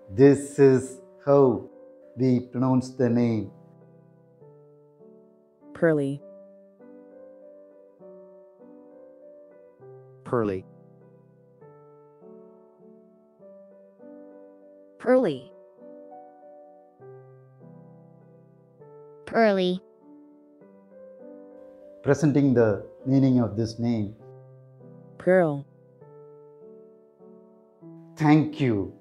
This is how we pronounce the name. Pearly, Pearly, Pearly, Pearly, Presenting the meaning of this name. Pearl, Thank you.